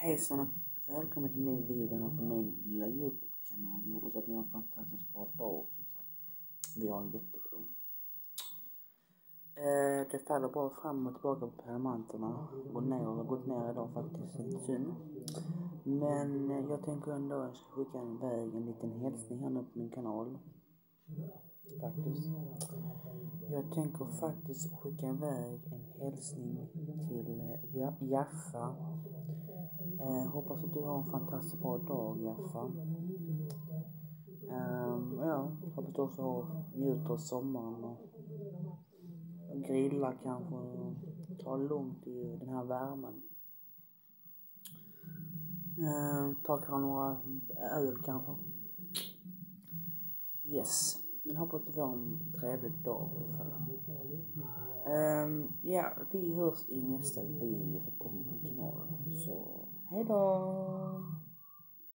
Hejsan och välkommen till en ny video här på min lilla YouTube-kanal. Jag hoppas att ni har en fantastiskt bra dag som sagt. Vi har en jättebra. Det faller bara fram och tillbaka på permanenterna. Gått ner idag faktiskt, lite synd. Men jag tänker ändå att jag ska skicka en liten hälsning här nu på min kanal. Faktiskt. Jag tänker faktiskt skicka iväg en hälsning till Jaffa. Hoppas att du har en fantastiskt bra dag, Jaffa. Hoppas du också njuter av sommaren och grilla kanske och ta det lugnt i den här värmen. Ta kanske några öl kanske. Yes. Men hoppas du får en trevlig dag i alla fall. Vi hörs i nästa video som kommer på kanalen. Så, hejdå!